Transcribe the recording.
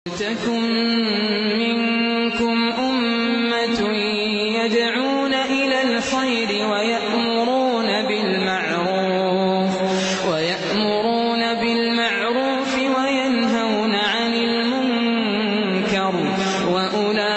ولتكن منكم أمة يدعون إلى الخير ويأمرون بالمعروف وينهون عن المنكر وأولئك